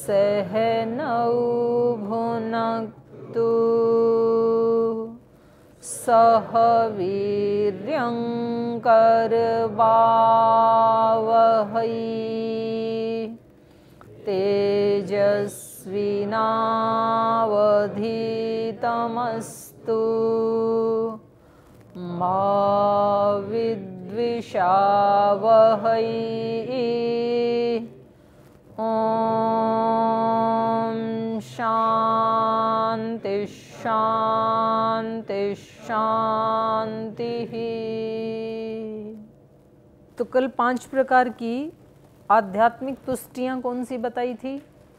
सहनौ भुनक्तु सह वीर्यं करवावहै तेजस्विनावधीतमस्तु मा विद्विषावहै। ओम शांति शांति शांति। तो कल 5 प्रकार की आध्यात्मिक तुष्टियां कौन सी बताई थी?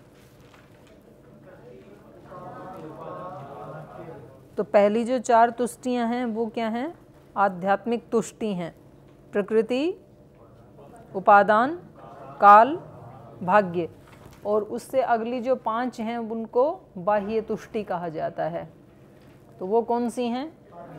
तो पहली जो 4 तुष्टियां हैं वो क्या हैं? आध्यात्मिक तुष्टि हैं। प्रकृति, उपादान, काल, भाग्य। और उससे अगली जो 5 हैं उनको बाह्य तुष्टि कहा जाता है। तो वो कौन सी हैं?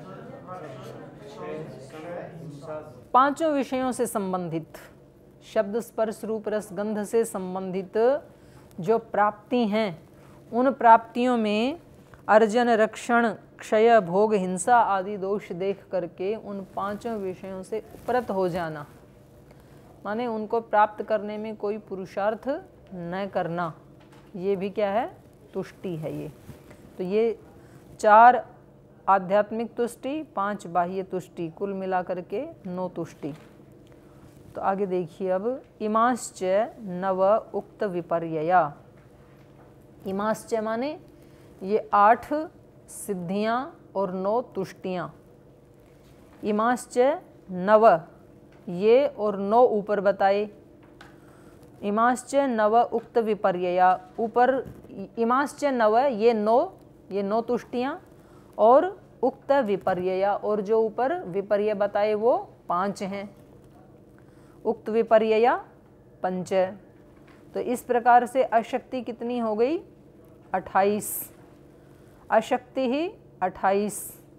5 विषयों से संबंधित, शब्द स्पर्श रूप रस गंध से संबंधित जो प्राप्ति हैं, उन प्राप्तियों में अर्जन, रक्षण, क्षय, भोग, हिंसा आदि दोष देख करके उन 5 विषयों से उपरत हो जाना, माने उनको प्राप्त करने में कोई पुरुषार्थ न करना, ये भी क्या है? तुष्टि है ये। तो ये 4 आध्यात्मिक तुष्टि, 5 बाह्य तुष्टि, कुल मिलाकर के 9 तुष्टि। तो आगे देखिए अब, इमाश्च नव उक्त विपर्यया। इमाश्च माने ये 8 सिद्धियां और 9 तुष्टियां। इमाश्च नव, ये और 9 ऊपर बताए। इमाश्च नव उक्त विपर्यया, ऊपर इमाश्च नव ये 9 तुष्टियां, और उक्त विपर्यया, और जो ऊपर विपर्य बताए वो 5 हैं। उक्त विपर्यया 5। तो इस प्रकार से अशक्ति कितनी हो गई? 28। अशक्ति ही 28।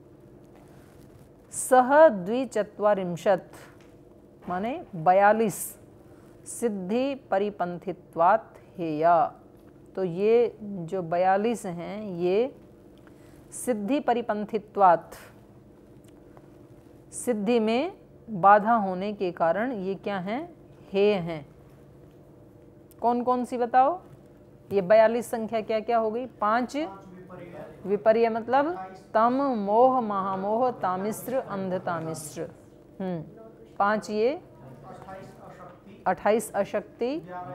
सह द्विचत्वारिंशत् माने 42 सिद्धि परिपंथित्वात् हेया। तो ये जो 42 हैं ये सिद्धि परिपंथित्वात्, सिद्धि में बाधा होने के कारण ये क्या हैं? हेय हैं। कौन कौन सी बताओ? ये 42 संख्या क्या क्या हो गई? 5 विपर्य मतलब तम, मोह, महामोह, तामिश्र, अंधतामिश्र। 5 ये 28 अशक्ति,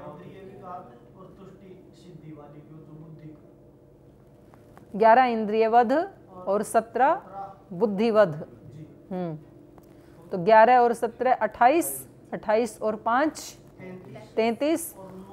11 इंद्रियवध और 17 बुद्धिवध। तो 11 और 17 28, 28 और 5 33,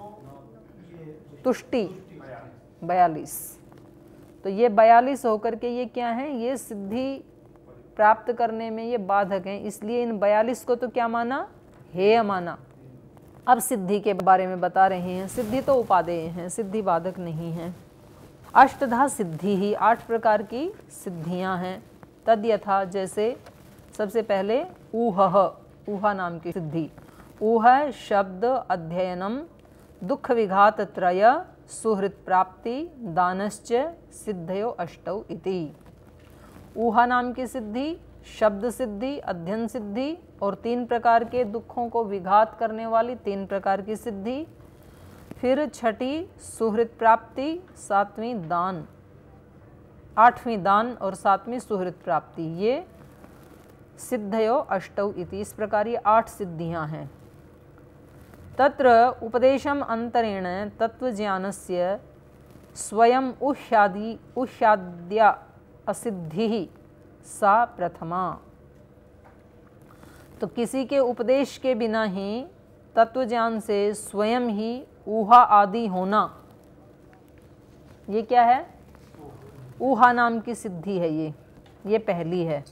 तुष्टि 42। तो ये 42 होकर के ये क्या है? ये सिद्धि प्राप्त करने में ये बाधक हैं, इसलिए इन 42 को तो क्या माना? हेय माना। अब सिद्धि के बारे में बता रहे हैं। सिद्धि तो उपादेय हैं, सिद्धि बाधक नहीं है। अष्टधा सिद्धि ही, 8 प्रकार की सिद्धियां हैं। तद यथा, जैसे सबसे पहले ऊहः, ऊहा नाम की सिद्धि। ऊह शब्द अध्ययनम, दुख विघात त्रय, सुहृत प्राप्ति, दानश्च सिद्धयो अष्टौ इति। ऊहा नाम की सिद्धि, शब्द सिद्धि, अध्ययन सिद्धि और 3 प्रकार के दुखों को विघात करने वाली 3 प्रकार की सिद्धि। फिर 6ठी सुहृत प्राप्ति, 7वीं दान, 8वीं दान और 7वीं सुहृत प्राप्ति। ये सिद्धयो अष्टौ इति, इस प्रकार ये 8 सिद्धियां हैं। तत्र उपदेशम अंतरेण तत्वज्ञानस्य स्वयं उह्याद्या असिद्धि सा प्रथमा। तो किसी के उपदेश के बिना ही तत्वज्ञान से स्वयं ही ऊहा आदि होना, ये क्या है? ऊहा नाम की सिद्धि है ये पहली है।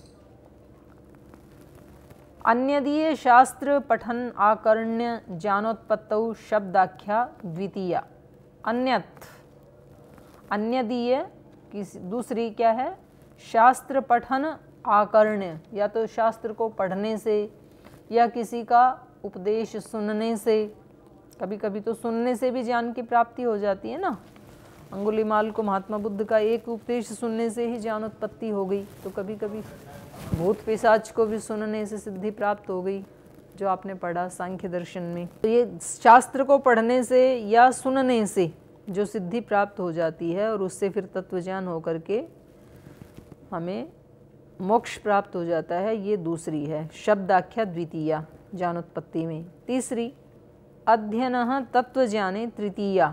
अन्यदीय शास्त्र पठन आकर्ण्य ज्ञानोत्पत्तौ शब्दाख्या द्वितीया। अन्यदीय की दूसरी क्या है? शास्त्र पठन आकर्ण्य, या तो शास्त्र को पढ़ने से या किसी का उपदेश सुनने से कभी कभी तो सुनने से भी ज्ञान की प्राप्ति हो जाती है ना। अंगुलीमाल को महात्मा बुद्ध का एक उपदेश सुनने से ही ज्ञान उत्पत्ति हो गई। तो कभी कभी भूत पिशाच को भी सुनने से सिद्धि प्राप्त हो गई, जो आपने पढ़ा सांख्य दर्शन में। तो ये शास्त्र को पढ़ने से या सुनने से जो सिद्धि प्राप्त हो जाती है और उससे फिर तत्व ज्ञान होकर के हमें मोक्ष प्राप्त हो जाता है, ये दूसरी है शब्दाख्या द्वितीया ज्ञानोत्पत्ति में। तीसरी अध्ययन तत्व ज्ञाने तृतीया,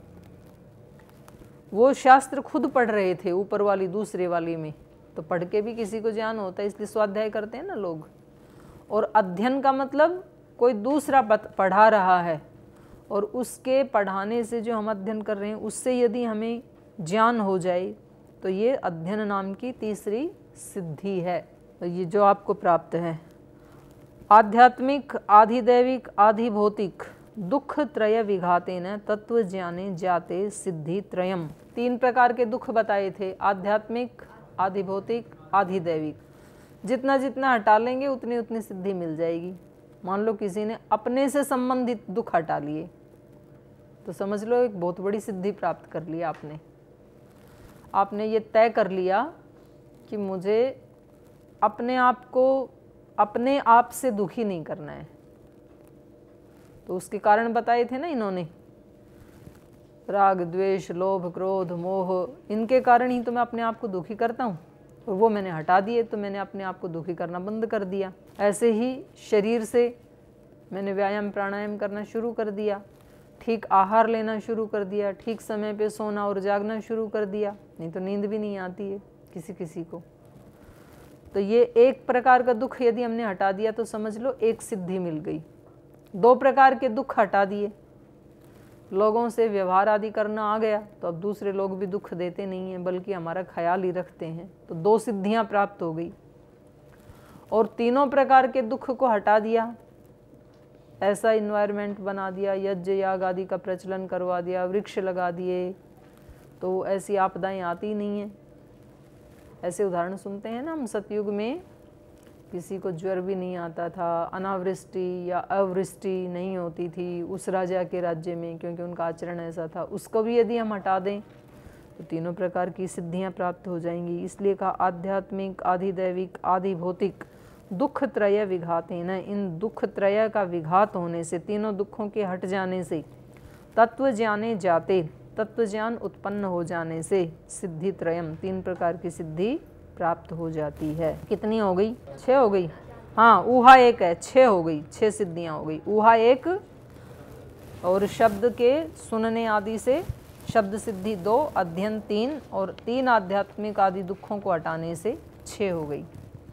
वो शास्त्र खुद पढ़ रहे थे ऊपर वाली दूसरे वाली में, तो पढ़ के भी किसी को ज्ञान होता है, इसलिए स्वाध्याय करते हैं ना लोग। और अध्ययन का मतलब कोई दूसरा पढ़ा रहा है और उसके पढ़ाने से जो हम अध्ययन कर रहे हैं उससे यदि हमें ज्ञान हो जाए तो ये अध्ययन नाम की तीसरी सिद्धि है। तो ये जो आपको प्राप्त है आध्यात्मिक, आधिदैविक, आधिभौतिक दुख त्रय विघातेन तत्व ज्ञाने जाते सिद्धि त्रयम। 3 प्रकार के दुख बताए थे, आध्यात्मिक, आधिभौतिक, आधिदैविक। जितना जितना हटा लेंगे उतनी उतनी सिद्धि मिल जाएगी। मान लो किसी ने अपने से संबंधित दुख हटा लिए तो समझ लो एक बहुत बड़ी सिद्धि प्राप्त कर लिया आपने ये तय कर लिया कि मुझे अपने आप को अपने आप से दुखी नहीं करना है। तो उसके कारण बताए थे ना इन्होंने, राग, द्वेष, लोभ, क्रोध, मोह, इनके कारण ही तो मैं अपने आप को दुखी करता हूँ और वो मैंने हटा दिए तो मैंने अपने आप को दुखी करना बंद कर दिया। ऐसे ही शरीर से मैंने व्यायाम प्राणायाम करना शुरू कर दिया, ठीक आहार लेना शुरू कर दिया, ठीक समय पे सोना और जागना शुरू कर दिया, नहीं तो नींद भी नहीं आती है किसी किसी को। तो ये एक प्रकार का दुख यदि हमने हटा दिया तो समझ लो एक सिद्धि मिल गई। 2 प्रकार के दुख हटा दिए, लोगों से व्यवहार आदि करना आ गया तो अब दूसरे लोग भी दुख देते नहीं हैं बल्कि हमारा ख्याल ही रखते हैं, तो 2 सिद्धियां प्राप्त हो गई। और 3 प्रकार के दुख को हटा दिया, ऐसा इन्वायरमेंट बना दिया, यज्ञ याग आदि का प्रचलन करवा दिया, वृक्ष लगा दिए, तो ऐसी आपदाएं आती नहीं हैं। ऐसे उदाहरण सुनते हैं ना हम, सतयुग में किसी को ज्वर भी नहीं आता था, अनावृष्टि या अवृष्टि नहीं होती थी उस राजा के राज्य में, क्योंकि उनका आचरण ऐसा था। उसको भी यदि हम हटा दें तो 3 प्रकार की सिद्धियां प्राप्त हो जाएंगी। इसलिए कहा आध्यात्मिक, आधिदैविक, आधिभौतिक दुख त्रय विघाते न। इन दुख त्रय का विघात होने से, तीनों दुखों के हट जाने से, तत्व ज्ञाने जाते, तत्व ज्ञान उत्पन्न हो जाने से सिद्धि त्रयम, 3 प्रकार की सिद्धि प्राप्त हो जाती है। कितनी हो गई? 6 हो गई। हाँ, ऊहा 1 है, 6 हो गई, 6 सिद्धियां हो गई। ऊहा 1 और शब्द के सुनने आदि से शब्द सिद्धि 2, अध्ययन 3 और 3 आध्यात्मिक आदि दुखों को हटाने से 6 हो गई।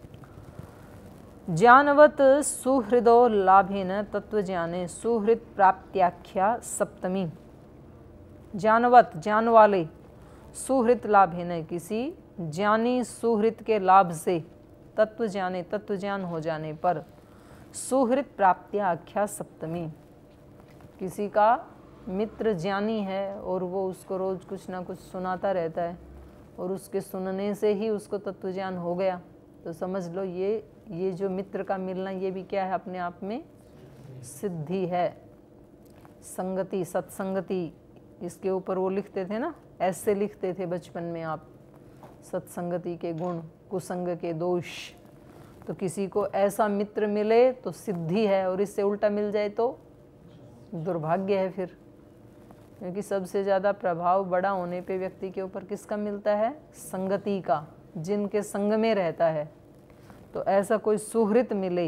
ज्ञानवत सुहृदो लाभेन तत्व ज्ञाने सुहृद प्राप्त्याख्या सप्तमी। ज्ञानवत, ज्ञान वाले, सुहृद लाभेन, किसी ज्ञानी सुहृद के लाभ से, तत्व ज्ञाने, तत्व ज्ञान हो जाने पर, सुहृद प्राप्त्याख्या सप्तमी। किसी का मित्र ज्ञानी है और वो उसको रोज कुछ ना कुछ सुनाता रहता है और उसके सुनने से ही उसको तत्व ज्ञान हो गया, तो समझ लो ये जो मित्र का मिलना ये भी क्या है, अपने आप में सिद्धि है। संगति, सत्संगति, इसके ऊपर वो लिखते थे ना, ऐसे लिखते थे बचपन में आप, सत्संगति के गुण, कुसंग के दोष। तो किसी को ऐसा मित्र मिले तो सिद्धि है और इससे उल्टा मिल जाए तो दुर्भाग्य है फिर, क्योंकि सबसे ज़्यादा प्रभाव बड़ा होने पे व्यक्ति के ऊपर किसका मिलता है? संगति का, जिनके संग में रहता है। तो ऐसा कोई सुहृत मिले,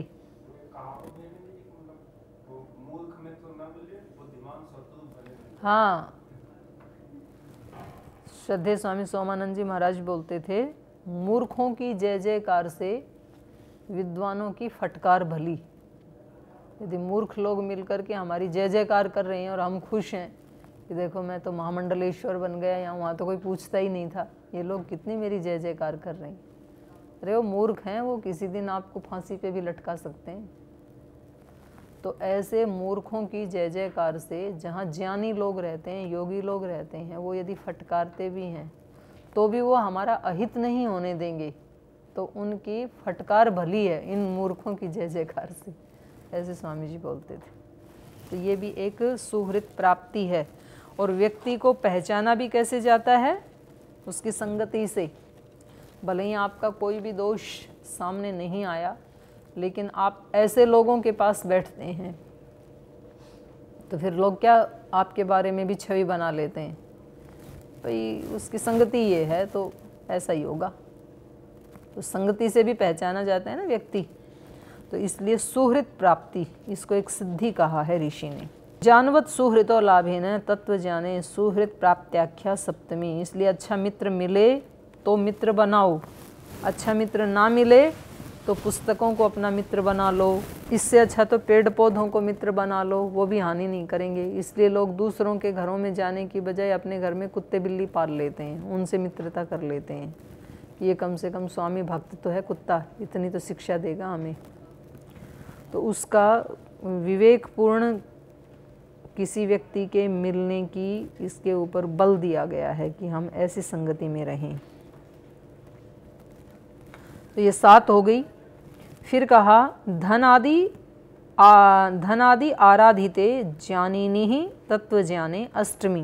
हाँ, श्रद्धेय स्वामी सोमानंद जी महाराज बोलते थे, मूर्खों की जय जयकार से विद्वानों की फटकार भली। यदि मूर्ख लोग मिलकर के हमारी जय जयकार कर रहे हैं और हम खुश हैं कि देखो मैं तो महामंडलेश्वर बन गया, या वहाँ तो कोई पूछता ही नहीं था, ये लोग कितनी मेरी जय जयकार कर रहे हैं। अरे वो मूर्ख हैं, वो किसी दिन आपको फांसी पे भी लटका सकते हैं। तो ऐसे मूर्खों की जय जयकार से जहाँ ज्ञानी लोग रहते हैं, योगी लोग रहते हैं, वो यदि फटकारते भी हैं तो भी वो हमारा अहित नहीं होने देंगे, तो उनकी फटकार भली है इन मूर्खों की जय जयकार से, ऐसे स्वामी जी बोलते थे। तो ये भी एक सुहृत प्राप्ति है। और व्यक्ति को पहचाना भी कैसे जाता है? उसकी संगति से। भले ही आपका कोई भी दोष सामने नहीं आया, लेकिन आप ऐसे लोगों के पास बैठते हैं तो फिर लोग क्या आपके बारे में भी छवि बना लेते हैं, भाई उसकी संगति ये है तो ऐसा ही होगा। तो संगति से भी पहचाना जाता है ना व्यक्ति। तो इसलिए सुहृत प्राप्ति, इसको एक सिद्धि कहा है ऋषि ने। जानवत सुहृतो लाभेन तत्व जाने सुहृत प्राप्त्याख्या सप्तमी। इसलिए अच्छा मित्र मिले तो मित्र बनाओ, अच्छा मित्र ना मिले तो पुस्तकों को अपना मित्र बना लो। इससे अच्छा तो पेड़ पौधों को मित्र बना लो, वो भी हानि नहीं करेंगे। इसलिए लोग दूसरों के घरों में जाने की बजाय अपने घर में कुत्ते बिल्ली पाल लेते हैं, उनसे मित्रता कर लेते हैं। ये कम से कम स्वामी भक्त तो है कुत्ता, इतनी तो शिक्षा देगा हमें। तो उसका विवेकपूर्ण किसी व्यक्ति के मिलने की इसके ऊपर बल दिया गया है कि हम ऐसी संगति में रहें। तो ये 7 हो गई। फिर कहा धन आदि आराधिते ज्ञानिनी ही तत्व ज्ञाने अष्टमी।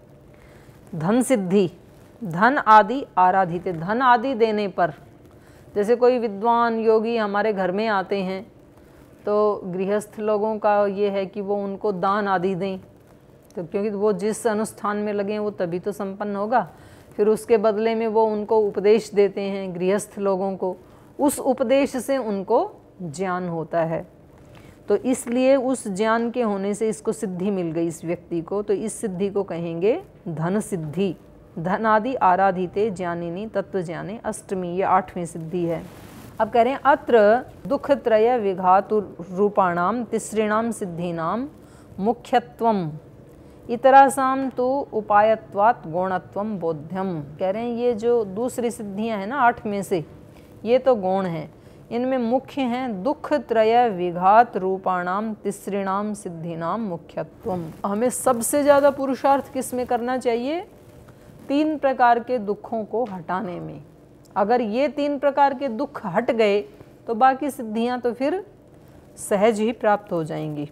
धन सिद्धि, धन आदि आराधिते, धन आदि देने पर, जैसे कोई विद्वान योगी हमारे घर में आते हैं तो गृहस्थ लोगों का ये है कि वो उनको दान आदि दें, तो क्योंकि वो जिस अनुष्ठान में लगे हैं वो तभी तो संपन्न होगा। फिर उसके बदले में वो उनको उपदेश देते हैं गृहस्थ लोगों को, उस उपदेश से उनको ज्ञान होता है। तो इसलिए उस ज्ञान के होने से इसको सिद्धि मिल गई इस व्यक्ति को, तो इस सिद्धि को कहेंगे धन सिद्धि। धन आदि आराधिते ज्ञानिनी तत्व ज्ञाने अष्टमी, ये 8वीं सिद्धि है। अब कह रहे हैं अत्र दुःखत्रय विघातु रूपाणाम तिसृणाम सिद्धीनाम मुख्यत्वम इतरासाम तो उपायत्वात् गौणत्वम बोध्यम। कह रहे हैं ये जो दूसरी सिद्धियां हैं ना 8 में से, ये तो गौण हैं, इनमें मुख्य हैं दुःखत्रय विघात रूपाणाम तिसृणाम सिद्धिनाम मुख्यत्वम। हमें सबसे ज़्यादा पुरुषार्थ किस में करना चाहिए? 3 प्रकार के दुखों को हटाने में। अगर ये 3 प्रकार के दुख हट गए तो बाकी सिद्धियां तो फिर सहज ही प्राप्त हो जाएंगी,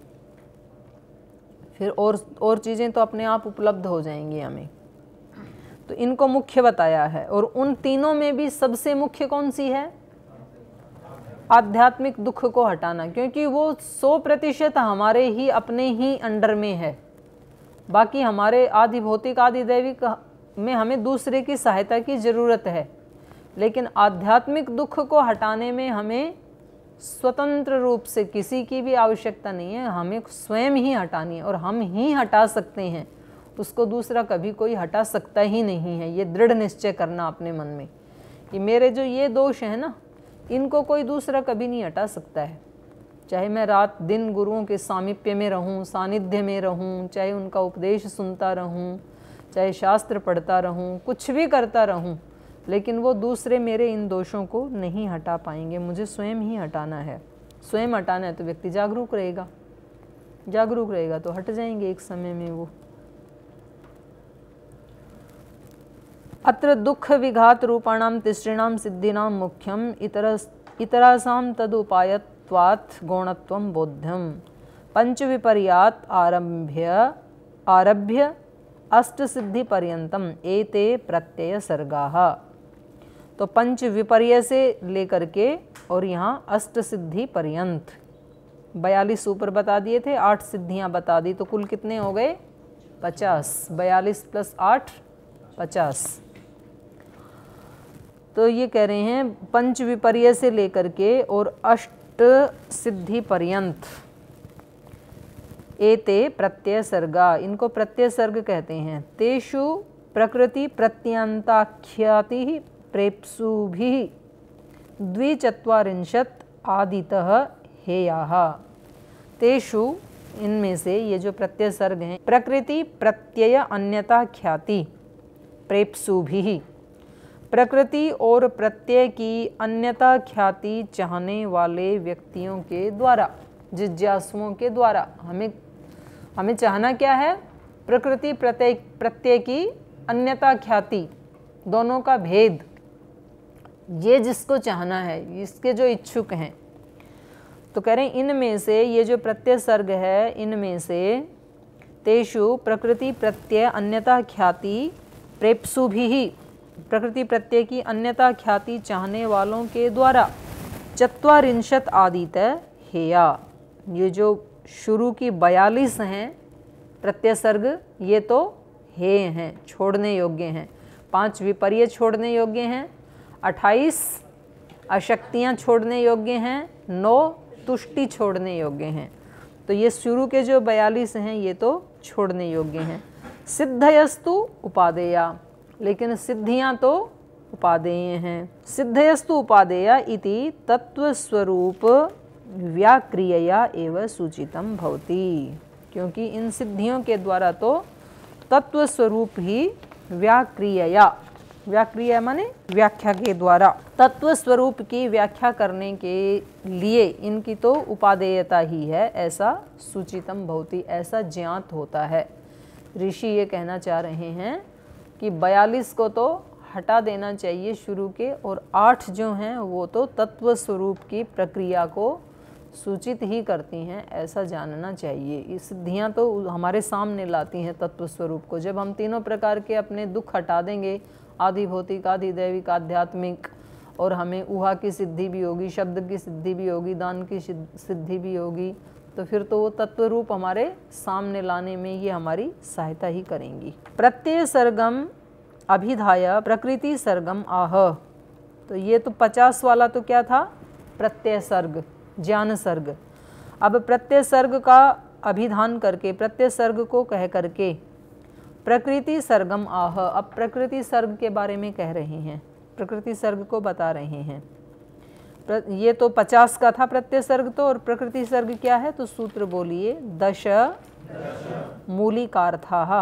फिर और चीज़ें तो अपने आप उपलब्ध हो जाएंगी हमें। तो इनको मुख्य बताया है। और उन तीनों में भी सबसे मुख्य कौन सी है? आध्यात्मिक दुख को हटाना, क्योंकि वो 100% हमारे ही अपने ही अंडर में है। बाकी हमारे आदि भौतिक आदि दैविक में हमें दूसरे की सहायता की ज़रूरत है, लेकिन आध्यात्मिक दुख को हटाने में हमें स्वतंत्र रूप से किसी की भी आवश्यकता नहीं है, हमें स्वयं ही हटानी है और हम ही हटा सकते हैं। उसको दूसरा कभी कोई हटा सकता ही नहीं है। ये दृढ़ निश्चय करना अपने मन में कि मेरे जो ये दोष हैं ना, इनको कोई दूसरा कभी नहीं हटा सकता है। चाहे मैं रात दिन गुरुओं के सामीप्य में रहूं, सानिध्य में रहूं, चाहे उनका उपदेश सुनता रहूं, चाहे शास्त्र पढ़ता रहूं, कुछ भी करता रहूं, लेकिन वो दूसरे मेरे इन दोषों को नहीं हटा पाएंगे। मुझे स्वयं ही हटाना है। स्वयं हटाना है तो व्यक्ति जागरूक रहेगा, जागरूक रहेगा तो हट जाएंगे एक समय में वो। अत्र दुख विघात रूपाणाम तिसृणाम सिद्धिनाम मुख्यम इतरासाम तदुपायत्वात् गौणत्वम बोध्यम। पंच विपर्यात आरभ्य अष्ट सिद्धि पर्यंतम एते प्रत्यय सर्गाः। तो पंच विपर्य से लेकर के और यहाँ अष्ट सिद्धि पर्यंत 42 ऊपर बता दिए थे, 8 सिद्धियाँ बता दी, तो कुल कितने हो गए? 50। 42 + 8 50। तो ये कह रहे हैं पंच विपर्य से लेकर के और अष्ट सिद्धि पर्यंत एते प्रत्यय सर्गा, इनको प्रत्यय सर्ग कहते हैं। तेषु प्रकृति प्रत्यंताख्याति प्रेप्सुभिः 240 आदितः हेयाः। तेषु, इनमें से ये जो प्रत्यय सर्ग हैं, प्रकृति प्रत्यय अन्यता ख्याति प्रेप्सुभिः, प्रकृति और प्रत्यय की अन्यता ख्याति चाहने वाले व्यक्तियों के द्वारा, जिज्ञासुओं के द्वारा। हमें चाहना क्या है? प्रकृति प्रत्यय की अन्यता ख्याति, दोनों का भेद, ये जिसको चाहना है, इसके जो इच्छुक हैं, तो कह रहे हैं इनमें से, ये जो प्रत्यय सर्ग है, इनमें से तेषु प्रकृति प्रत्यय अन्यथा ख्याति प्रेप्सु भी, प्रकृति प्रत्यय की अन्यथा ख्याति चाहने वालों के द्वारा चत्वारिंशत् आदित हेया, ये जो शुरू की 42 हैं प्रत्यय सर्ग, ये तो हे हैं, छोड़ने योग्य हैं। 5 विपर्य छोड़ने योग्य हैं, 28 अशक्तियाँ छोड़ने योग्य हैं, 9 तुष्टि छोड़ने योग्य हैं। तो ये शुरू के जो 42 हैं ये तो छोड़ने योग्य हैं। सिद्धयस्तु उपादेया, लेकिन सिद्धियां तो उपादेय हैं। सिद्धयस्तु उपादेया इति तत्वस्वरूप व्याक्रियया एव सूचितम भवति, क्योंकि इन सिद्धियों के द्वारा तो तत्वस्वरूप ही व्याक्रियया, व्याक्रिया माने व्याख्या के द्वारा, तत्वस्वरूप की व्याख्या करने के लिए इनकी तो उपादेयता ही है, ऐसा सूचितम भवति, ऐसा ज्ञात होता है। ऋषि ये कहना चाह रहे हैं कि 42 को तो हटा देना चाहिए शुरू के, और 8 जो हैं वो तो तत्व स्वरूप की प्रक्रिया को सूचित ही करती हैं, ऐसा जानना चाहिए। ये सिद्धियाँ तो हमारे सामने लाती हैं तत्व स्वरूप को। जब हम तीनों प्रकार के अपने दुख हटा देंगे, आदि भौतिक, आदि दैविक, आध्यात्मिक, और हमें ऊहा की सिद्धि भी होगी, शब्द की सिद्धि भी होगी, दान की सिद्धि भी होगी, तो फिर तो वो तत्व रूप हमारे सामने लाने में ये हमारी सहायता ही करेंगी। प्रत्यय सर्गम अभिधाय प्रकृति सर्गम आह, तो ये तो 50 वाला तो क्या था, प्रत्यय सर्ग, ज्ञान सर्ग। अब प्रत्यय सर्ग का अभिधान करके, प्रत्यय सर्ग को कह करके प्रकृति सर्गम आह, अब प्रकृति सर्ग के बारे में कह रहे हैं, प्रकृति सर्ग को बता रहे हैं। ये तो 50 का था प्रत्यय सर्ग तो, और प्रकृति सर्ग क्या है, तो सूत्र बोलिए, 10 मूलिकार्थाः,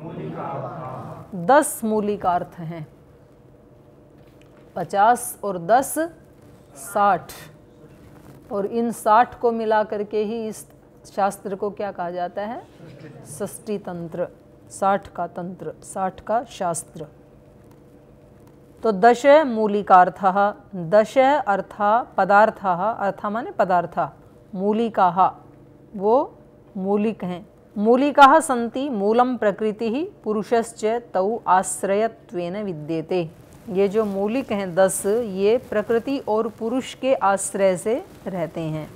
10 मूलिकार्थ हैं। 50 और 10 60, और इन 60 को मिला करके ही इस शास्त्र को क्या कहा जाता है, षष्ठी तंत्र, 60 का तंत्र, 60 का शास्त्र। तो 10 मूलिकार्थः, 10 अर्था पदार्थः, अर्था माने पदार्था, मूलिकाः वो मूलिक हैं। मूलिकाः सन्ति मूलं प्रकृतिः पुरुषश्च तौ आश्रयत्वेन विद्येते, ये जो मूलिक हैं 10, ये प्रकृति और पुरुष के आश्रय से रहते हैं।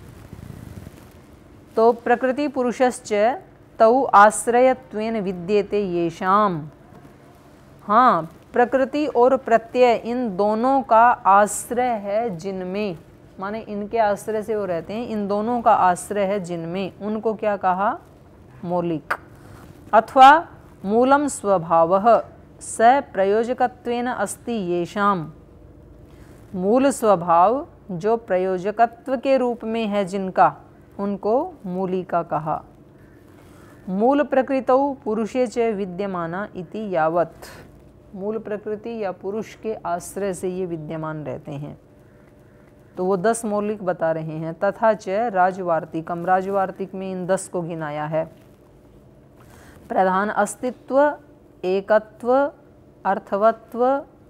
तो प्रकृति पुरुषश्च तौ आश्रयत्वेन विद्येते येषाम, हाँ, प्रकृति और प्रत्यय इन दोनों का आश्रय है जिनमें, माने इनके आश्रय से वो रहते हैं, इन दोनों का आश्रय है जिनमें, उनको क्या कहा, मौलिक। अथवा मूलम स्वभावः स प्रयोजकत्वेन अस्ति येषाम, मूल स्वभाव जो प्रयोजकत्व के रूप में है जिनका, उनको मूलिका कहा। मूल प्रकृतौ पुरुषे च विद्यमाना इति यावत्, मूल प्रकृति या पुरुष के आश्रय से ये विद्यमान रहते हैं। तो वो 10 मौलिक बता रहे हैं। तथा च राजवार्तिकम, राजवार्तिक में इन 10 को गिनाया है। प्रधान अस्तित्व, एकत्व, अर्थवत्व,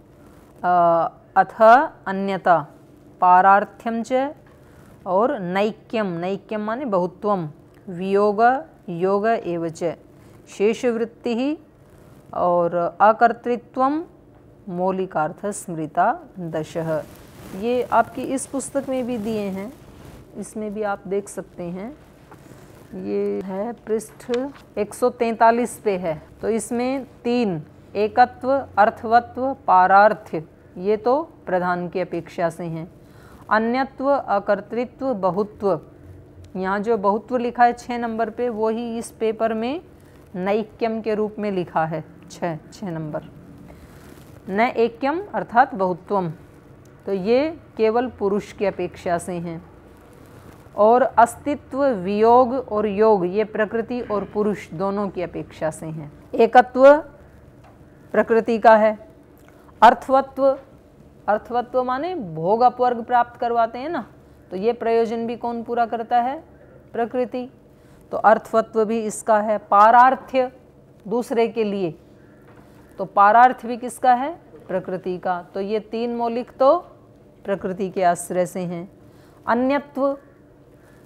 अथ अन्यता, पारार्थ्यम च, और नैक्यम, नैक्यम माने बहुत्वम, वियोग, योग एव च, शेषवृत्ति ही, और अकर्तृत्वम, मौलिकार्थ स्मृता 10। ये आपकी इस पुस्तक में भी दिए हैं, इसमें भी आप देख सकते हैं। ये है पृष्ठ 143 पे है। तो इसमें 3, एकत्व, अर्थवत्व, पारार्थ्य, ये तो प्रधान की अपेक्षा से हैं। अन्यत्व, अकर्तृत्व, बहुत्व, यहाँ जो बहुत्व लिखा है 6 नंबर पे, वो ही इस पेपर में नैक्यम के रूप में लिखा है, 6 नंबर। न ऐक्यम अर्थात बहुत्वम, तो ये केवल पुरुष की अपेक्षा से हैं। और अस्तित्व, वियोग और योग, ये प्रकृति और पुरुष दोनों की अपेक्षा से हैं। एकत्व प्रकृति का है। अर्थवत्व, अर्थवत्व माने भोग अपवर्ग प्राप्त करवाते हैं ना, तो ये प्रयोजन भी कौन पूरा करता है, प्रकृति, तो अर्थवत्व भी इसका है। पारार्थ्य, दूसरे के लिए, तो पारार्थ भी किसका है, प्रकृति का। तो ये 3 मौलिक तो प्रकृति के आश्रय से हैं। अन्यत्व,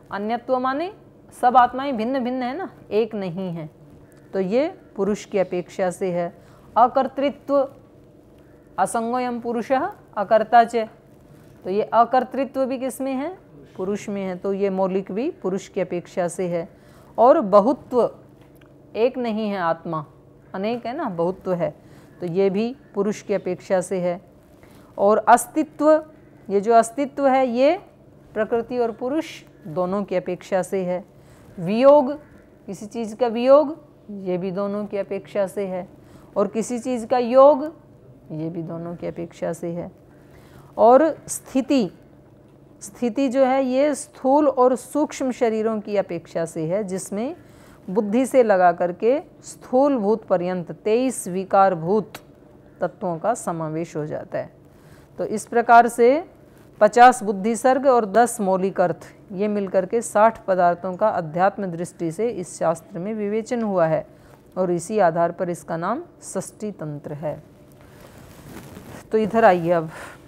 अन्यत्व माने सब आत्माएं भिन्न भिन्न है ना, एक नहीं है, तो ये पुरुष की अपेक्षा से है। अकर्तृत्व, असंगोयम पुरुषः अकर्ता च, तो ये अकर्तृत्व भी किस में है? पुरुष में है, तो ये मौलिक भी पुरुष की अपेक्षा से है। और बहुत्व, एक नहीं है आत्मा, अनेक है ना, बहुत्व है, तो ये भी पुरुष की अपेक्षा से है। और अस्तित्व, ये जो अस्तित्व है ये प्रकृति और पुरुष दोनों की अपेक्षा से है। वियोग, किसी चीज़ का वियोग, ये भी दोनों की अपेक्षा से है। और किसी चीज़ का योग, ये भी दोनों की अपेक्षा से है। और स्थिति, स्थिति जो है ये स्थूल और सूक्ष्म शरीरों की अपेक्षा से है, जिसमें बुद्धि से लगा करके स्थूल भूत पर्यंत 23 विकारभूत तत्वों का समावेश हो जाता है। तो इस प्रकार से 50 बुद्धि सर्ग और 10 मौलिक अर्थ, ये मिलकर के 60 पदार्थों का अध्यात्म दृष्टि से इस शास्त्र में विवेचन हुआ है, और इसी आधार पर इसका नाम षष्ठी तंत्र है। तो इधर आइए अब,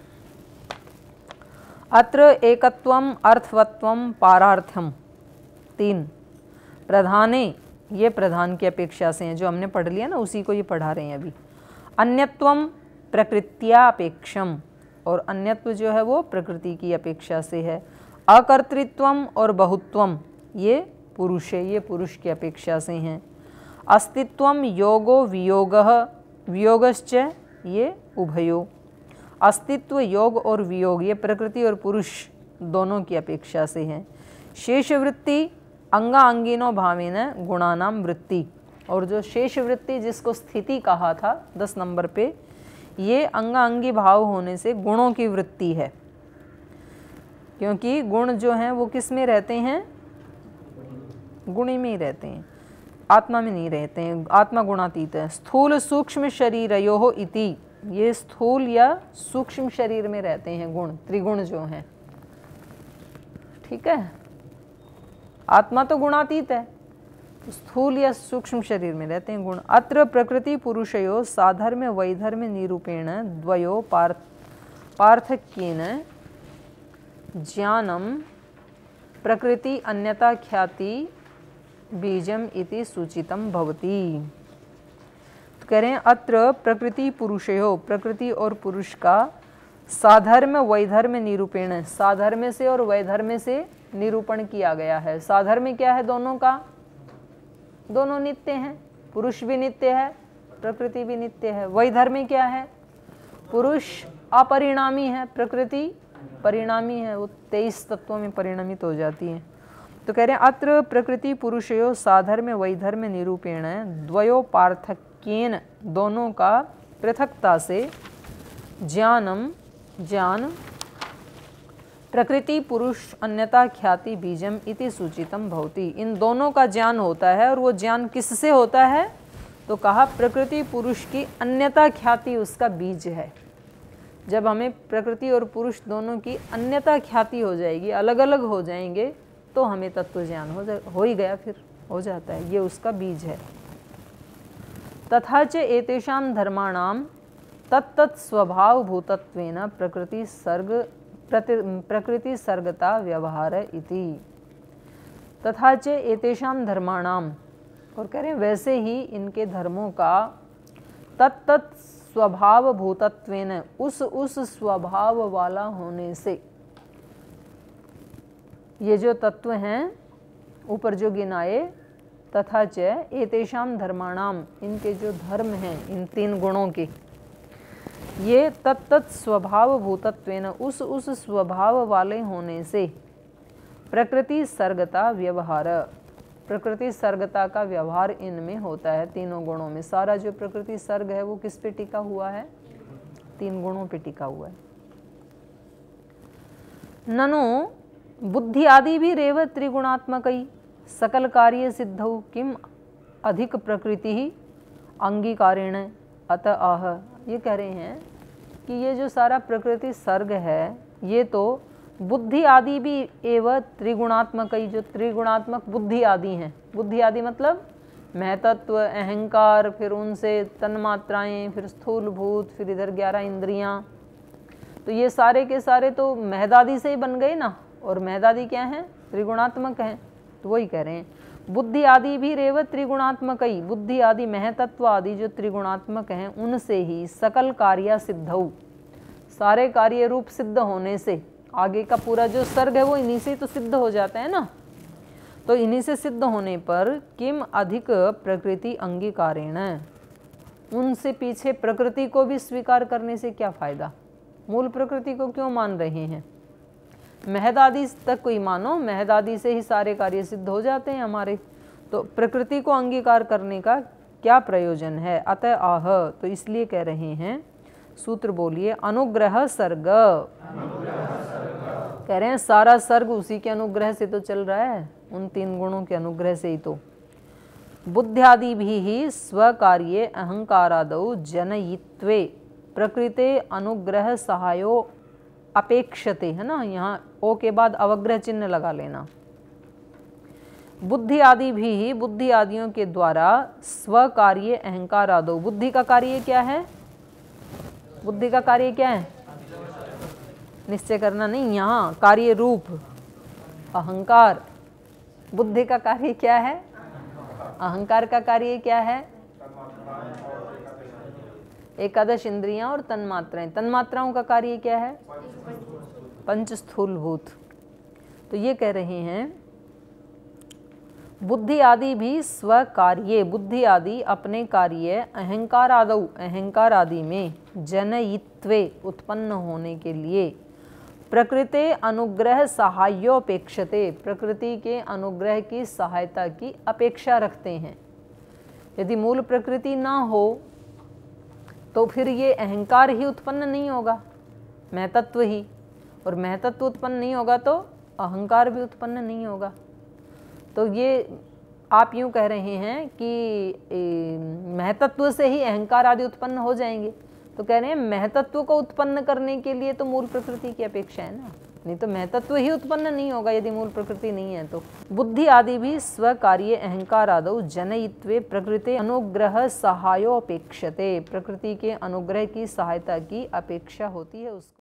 अत्र एकत्वम अर्थवत्वम पारार्थ्यम 3 प्रधाने, ये प्रधान की अपेक्षा से हैं, जो हमने पढ़ लिया ना उसी को ये पढ़ा रहे हैं अभी। अन्यत्वम प्रकृत्यापेक्षम, और अन्यत्व जो है वो प्रकृति की अपेक्षा से है। अकर्तृत्वम और बहुत्वम, ये पुरुष है, ये पुरुष की अपेक्षा से हैं। अस्तित्वम योगो वियोगः वियोगश्च, ये उभयो। अस्तित्व, योग और वियोग, ये प्रकृति और पुरुष दोनों की अपेक्षा से हैं। शेष वृत्ति अंगाअंगिनो भावेन गुणानाम वृत्ति, और जो शेष वृत्ति जिसको स्थिति कहा था 10 नंबर पे, ये अंगाअंगी भाव होने से गुणों की वृत्ति है, क्योंकि गुण जो हैं वो किस में रहते हैं? गुणी में ही रहते हैं, आत्मा में नहीं रहते हैं। आत्मा गुणातीत है। स्थूल सूक्ष्म शरीरयोः इति, ये स्थूल या सूक्ष्म शरीर में रहते हैं गुण, त्रिगुण जो हैं, ठीक है। आत्मा तो गुणातीत है, स्थूल या सूक्ष्म शरीर में रहते हैं गुण। अत्र प्रकृति पुरुषयो साधर्म्य वैधर्म्य निरूपेण द्वयो पार्थक्येन ज्ञानम प्रकृति अन्यता ख्याति बीजम इति सूचितम भवति। तो कह रहे हैं अत्र प्रकृति पुरुषयो, प्रकृति और पुरुष का साधर्म्य वैधर्म्य निरूपेण, साधर्म्य से और वैधर्म्य से निरूपण किया गया है। साधर्म्य क्या है? दोनों का, दोनों नित्य हैं, पुरुष भी नित्य है, प्रकृति भी नित्य है। वैधर्म्य क्या है? पुरुष अपरिणामी है, प्रकृति परिणामी है, वो 23 तत्वों में परिणमित हो जाती है। तो कह रहे हैं अत्र प्रकृति पुरुषयो साधर्म्य वैधर्म्य निरूपेण द्वयो पार्थक्येन, दोनों का पृथकता से ज्ञानम, ज्ञान प्रकृति पुरुष अन्यता ख्याति बीजम इति सूचितम भवति, इन दोनों का ज्ञान होता है। और वो ज्ञान किससे होता है? तो कहा प्रकृति पुरुष की अन्यता ख्याति उसका बीज है। जब हमें प्रकृति और पुरुष दोनों की अन्यता ख्याति हो जाएगी, अलग अलग हो जाएंगे, तो हमें तत्व ज्ञान हो ही गया, फिर हो जाता है, ये उसका बीज है। तथा च एतेषां धर्माणां तत्तत् स्वभाव भूतत्वेन प्रकृति सर्गता व्यवहार इति। तथा च एतेषां धर्माणाम, और कह रहे हैं वैसे ही इनके धर्मों का तत्तत् स्वभाव भूतत्वेन, उस स्वभाव वाला होने से, ये जो तत्व हैं ऊपर जो गिनाए, तथा च एतेषां धर्माणाम, इनके जो धर्म हैं इन 3 गुणों के, ये तत्तत् स्वभाव भूतत्वेन, उस स्वभाव वाले होने से प्रकृति सर्गता व्यवहार, प्रकृति सर्गता का व्यवहार इनमें होता है। तीनों गुणों में सारा जो प्रकृति सर्ग है वो किस पे टिका हुआ है? 3 गुणों पे टिका हुआ है। ननु बुद्धि आदि भी रेव त्रिगुणात्मकई सकल कार्य सिद्धौ किम अधिक प्रकृति ही अंगीकारेण अत आह। ये कह रहे हैं कि ये जो सारा प्रकृति सर्ग है, ये तो बुद्धि आदि भी एवं त्रिगुणात्मकई, जो त्रिगुणात्मक बुद्धि आदि हैं, बुद्धि आदि मतलब महतत्व, अहंकार, फिर उनसे तन्मात्राएं, फिर स्थूल भूत, फिर इधर 11 इंद्रियां, तो ये सारे के सारे तो महदादि से ही बन गए ना। और महदादि क्या है? त्रिगुणात्मक हैं, तो वही कह रहे हैं बुद्धि आदि भी रेव त्रिगुणात्मक ही, बुद्धि आदि महतत्व आदि जो त्रिगुणात्मक हैं उनसे ही सकल कार्य सिद्धौ, सारे कार्य रूप सिद्ध होने से, आगे का पूरा जो सर्ग है वो इन्हीं से तो सिद्ध हो जाता है ना, तो इन्हीं से सिद्ध होने पर किम अधिक प्रकृति अंगीकारेण, उनसे पीछे प्रकृति को भी स्वीकार करने से क्या फायदा, मूल प्रकृति को क्यों मान रहे हैं, महदादि तक कोई मानो, महदादि से ही सारे कार्य सिद्ध हो जाते हैं हमारे, तो प्रकृति को अंगीकार करने का क्या प्रयोजन है। अतः आह, तो इसलिए कह रहे हैं, सूत्र बोलिए, अनुग्रह सर्ग, कह रहे हैं सारा सर्ग उसी के अनुग्रह से तो चल रहा है, उन 3 गुणों के अनुग्रह से ही तो। बुद्ध्यादि भी ही स्वकार्ये अहंकारादौ जनयित्वे प्रकृते अनुग्रह सहायो अपेक्षते, है ना, यहाँ ओ के बाद अवग्रह चिन्ह लगा लेना। बुद्धि आदि भी ही, बुद्धि आदियों के द्वारा स्वकार्ये अहंकारादौ, बुद्धि का कार्य क्या है, बुद्धि का कार्य क्या है, निश्चय करना नहीं, यहाँ कार्य रूप अहंकार, बुद्धि का कार्य क्या है, अहंकार का कार्य क्या है, एकादश इंद्रियां और तन्मात्राएं, तन्मात्राओं का कार्य क्या है, पंच स्थूलभूत। तो ये कह रहे हैं बुद्धि आदि भी स्वकार्ये, बुद्धि आदि अपने कार्य अहंकार आदौ, अहंकार आदि में जनयित्वे उत्पन्न होने के लिए प्रकृते अनुग्रह सहायोपेक्षते, प्रकृति के अनुग्रह की सहायता की अपेक्षा रखते हैं। यदि मूल प्रकृति ना हो तो फिर ये अहंकार ही उत्पन्न नहीं होगा, महतत्व ही, और महतत्व उत्पन्न नहीं होगा तो अहंकार भी उत्पन्न नहीं होगा। तो ये आप यूँ कह रहे हैं कि महतत्व से ही अहंकार आदि उत्पन्न हो जाएंगे, तो कह रहे हैं महतत्व को उत्पन्न करने के लिए तो मूल प्रकृति की अपेक्षा है ना, नहीं तो महतत्व ही उत्पन्न नहीं होगा यदि मूल प्रकृति नहीं है तो। बुद्धि आदि भी स्वकार्ये अहंकार आदौ जनयित्वे प्रकृति अनुग्रह सहायोपेक्षते, प्रकृति के अनुग्रह की सहायता की अपेक्षा होती है उसको।